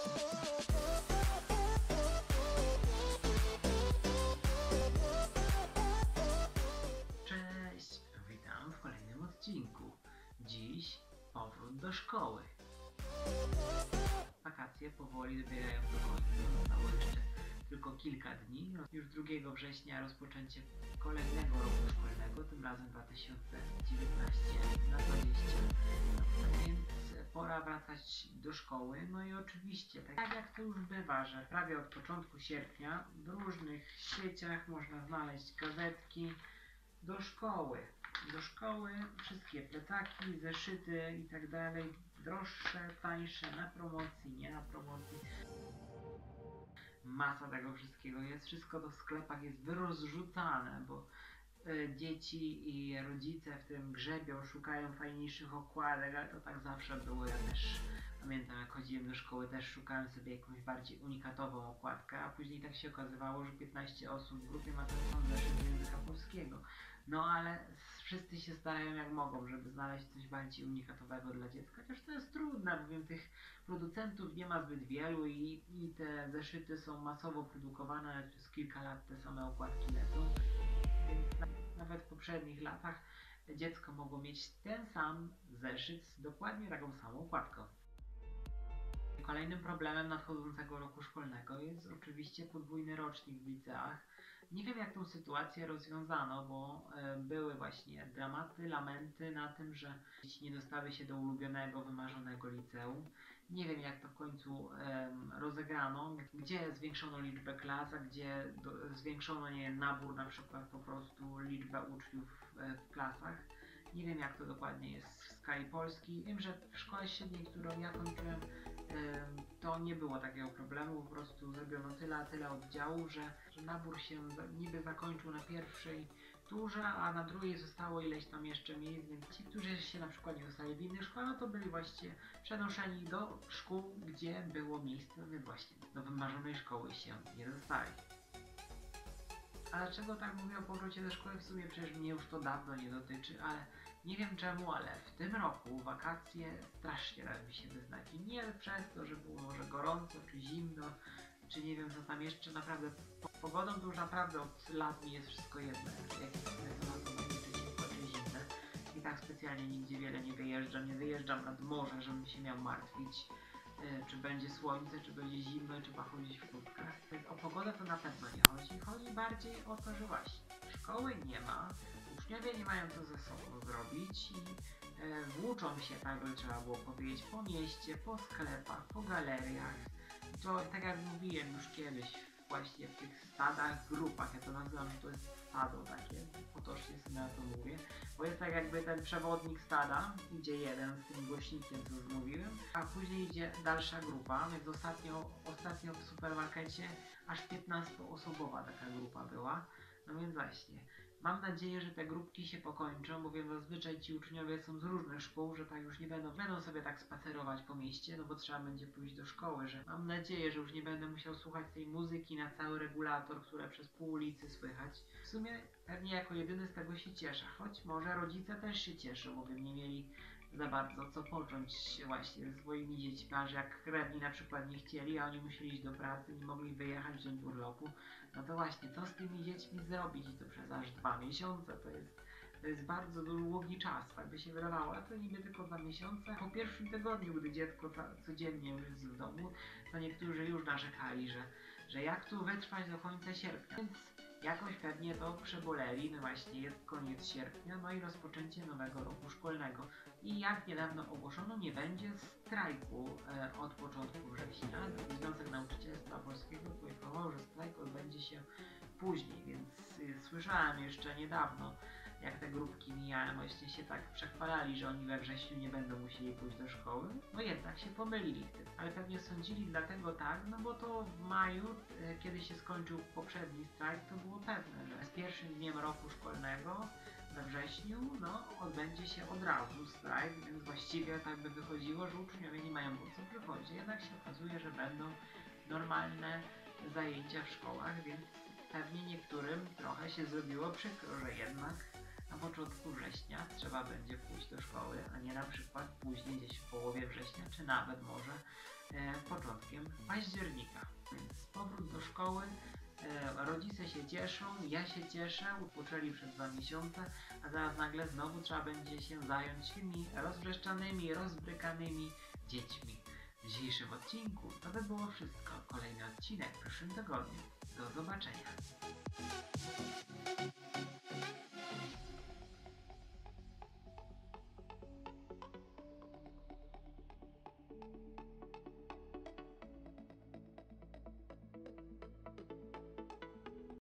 Cześć, witam w kolejnym odcinku. Dziś powrót do szkoły. Wakacje powoli dobiegają do końca, zostało jeszcze tylko kilka dni. Już 2 września rozpoczęcie kolejnego roku szkolnego, tym razem 2019 na 20. Więc pora wracać do szkoły. No i oczywiście, tak jak to już bywa, że prawie od początku sierpnia w różnych sieciach można znaleźć gazetki do szkoły. Do szkoły wszystkie plecaki, zeszyty i tak dalej, droższe, tańsze, na promocji, nie na promocji. Masa tego wszystkiego jest, wszystko to w sklepach jest wyrozrzucane, bo dzieci i rodzice w tym grzebią, szukają fajniejszych okładek, ale to tak zawsze było. Ja też pamiętam, jak chodziłem do szkoły, też szukałem sobie jakąś bardziej unikatową okładkę, a później tak się okazywało, że 15 osób w grupie ma ten sam zeszyt języka polskiego. No ale wszyscy się starają jak mogą, żeby znaleźć coś bardziej unikatowego dla dziecka, chociaż to jest trudne, bowiem tych producentów nie ma zbyt wielu i te zeszyty są masowo produkowane, przez kilka lat te same okładki lecą. Więc nawet w poprzednich latach dziecko mogło mieć ten sam zeszyt z dokładnie taką samą okładką. Kolejnym problemem nadchodzącego roku szkolnego jest oczywiście podwójny rocznik w liceach. Nie wiem, jak tą sytuację rozwiązano, bo były właśnie dramaty, lamenty na tym, że dzieci nie dostały się do ulubionego, wymarzonego liceum. Nie wiem, jak to w końcu rozegrano, gdzie zwiększono liczbę klas, a gdzie zwiększono nabór, na przykład po prostu liczbę uczniów w klasach. Nie wiem, jak to dokładnie jest w skali Polski. Wiem, że w szkole średniej, którą ja kończyłem, to nie było takiego problemu. Po prostu zrobiono tyle oddziałów, że nabór się niby zakończył na pierwszej turze, a na drugiej zostało ileś tam jeszcze miejsc, więc ci, którzy się na przykład nie dostali w innych szkołach, no to byli właściwie przenoszeni do szkół, gdzie było miejsce, więc właśnie do wymarzonej szkoły się nie dostali. A dlaczego tak mówię o powrocie do szkoły? W sumie przecież mnie już to dawno nie dotyczy, ale nie wiem czemu, ale w tym roku wakacje strasznie dały mi się wyznać. I nie przez to, że było może gorąco, czy zimno, czy nie wiem co tam jeszcze, naprawdę pogodą to już naprawdę od lat mi jest wszystko jedno, jak to będzie, czy ciepło, czy zimne. I tak specjalnie nigdzie wiele nie wyjeżdżam nad morze, żebym się miał martwić, czy będzie słońce, czy będzie zimno, trzeba chodzić w kurtkach. Więc o pogodę to na pewno nie chodzi. Chodzi bardziej o to, że właśnie szkoły nie ma, uczniowie nie mają co ze sobą zrobić i włóczą się, tak by trzeba było powiedzieć, po mieście, po sklepach, po galeriach. To tak jak mówiłem już kiedyś, właśnie w tych stadach, grupach, ja to nazywam, że to jest stado takie, potocznie sobie na to mówię, bo jest tak jakby ten przewodnik stada, idzie jeden z tym głośnikiem, co już mówiłem, a później idzie dalsza grupa, więc ostatnio w supermarkecie aż 15-osobowa taka grupa była, no więc właśnie. Mam nadzieję, że te grupki się pokończą, bowiem zazwyczaj ci uczniowie są z różnych szkół, że tak już nie będą sobie tak spacerować po mieście, no bo trzeba będzie pójść do szkoły, że mam nadzieję, że już nie będę musiał słuchać tej muzyki na cały regulator, które przez pół ulicy słychać. W sumie pewnie jako jedyny z tego się cieszę, choć może rodzice też się cieszą, bowiem nie mieli za bardzo co począć właśnie ze swoimi dziećmi, a że jak krewni na przykład nie chcieli, a oni musieli iść do pracy, nie mogli wyjechać, wziąć urlopu, no to właśnie, co z tymi dziećmi zrobić i to przez aż 2 miesiące, to jest bardzo długi czas, tak by się wydawało, a to niby tylko 2 miesiące. Po pierwszym tygodniu, gdy dziecko codziennie już jest w domu, to niektórzy już narzekali, że jak tu wytrwać do końca sierpnia, więc jakoś pewnie to przeboleli, no właśnie jest koniec sierpnia, no i rozpoczęcie nowego roku szkolnego. I jak niedawno ogłoszono, nie będzie strajku od początku września. Związek Nauczycielstwa Polskiego poinformował, że strajk odbędzie się później, więc słyszałem jeszcze niedawno, jak te grupki mijałem, właśnie się tak przechwalali, że oni we wrześniu nie będą musieli pójść do szkoły. No jednak się pomylili w tym, ale pewnie sądzili dlatego tak, no bo to w maju, kiedy się skończył poprzedni strajk, to było pewne, że z pierwszym dniem roku szkolnego we wrześniu, no odbędzie się od razu strajk, więc właściwie tak by wychodziło, że uczniowie nie mają po co przychodzić. Jednak się okazuje, że będą normalne zajęcia w szkołach, więc pewnie niektórym trochę się zrobiło przykro, że jednak na początku września trzeba będzie pójść do szkoły, a nie na przykład później gdzieś w połowie września, czy nawet może początkiem października. Więc powrót do szkoły, rodzice się cieszą, ja się cieszę, odpoczęli przez 2 miesiące, a teraz nagle znowu trzeba będzie się zająć tymi rozwrzeszczanymi, rozbrykanymi dziećmi. W dzisiejszym odcinku to by było wszystko. Kolejny odcinek w przyszłym tygodniu. Do zobaczenia.